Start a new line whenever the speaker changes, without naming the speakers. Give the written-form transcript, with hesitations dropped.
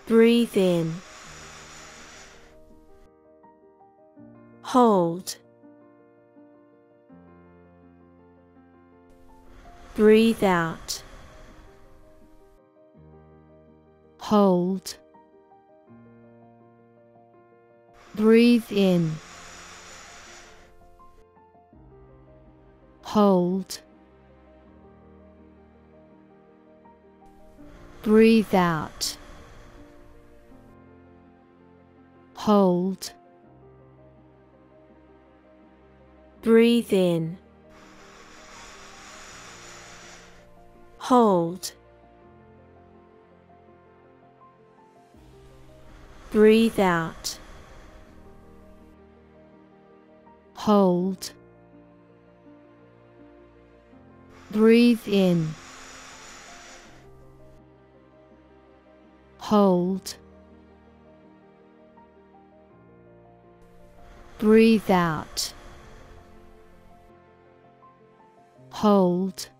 Breathe in. Hold. Breathe out. Hold. Breathe in. Hold. Breathe out. Hold. Breathe in. Hold. Breathe out. Hold. Breathe in. Hold. Breathe out. Hold.